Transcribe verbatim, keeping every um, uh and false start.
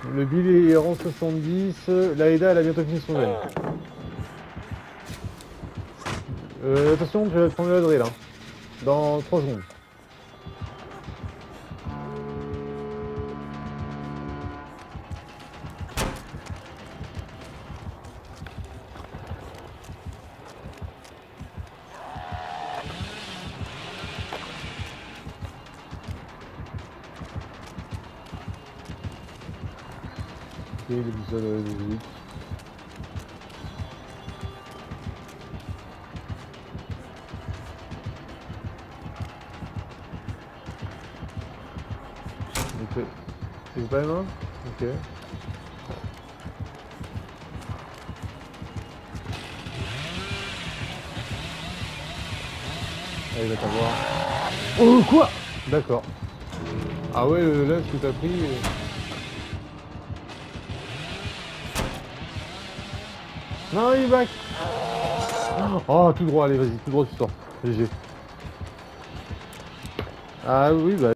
Le Bill est rang soixante-dix. L'Aïda, elle a bientôt fini son veine. Euh, attention, je vais prendre le drill, là. Dans trois secondes. Ok, les boussoles euh, logiques. Ok. C'est pas les mains? Ok. Ah, il va t'avoir. Oh, quoi? D'accord. Ah ouais, là, ce que t'as pris... euh, Non, il back. Oh, tout droit, allez, vas-y, tout droit, tu sors. G G. Ah oui, bah...